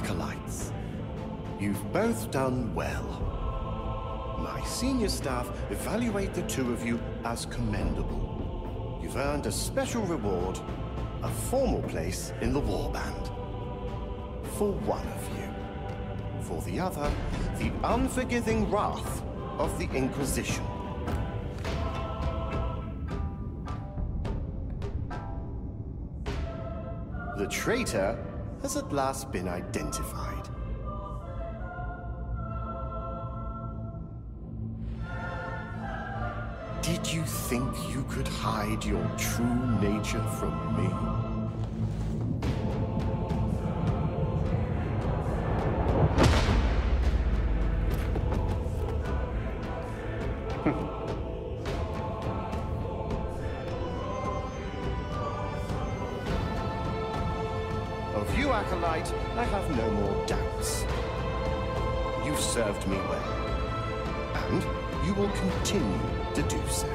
Acolytes. You've both done well. My senior staff evaluate the two of you as commendable. You've earned a special reward, a formal place in the warband. For one of you. For the other, the unforgiving wrath of the Inquisition. The traitor has at last been identified. Did you think you could hide your true nature from me? Of you, Acolyte, I have no more doubts. You've served me well, and you will continue to do so.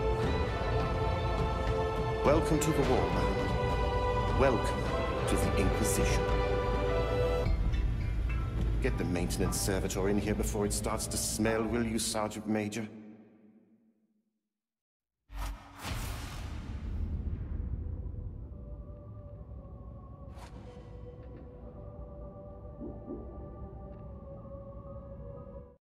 Welcome to the warband. Welcome to the Inquisition. Get the maintenance servitor in here before it starts to smell, will you, Sergeant Major?